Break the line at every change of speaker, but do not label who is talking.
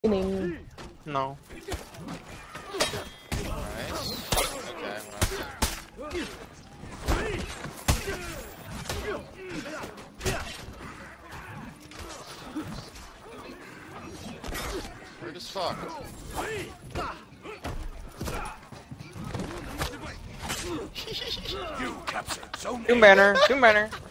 Winning.
No.
Nice. Okay, weird as fuck.
You captured zone
Doom banner.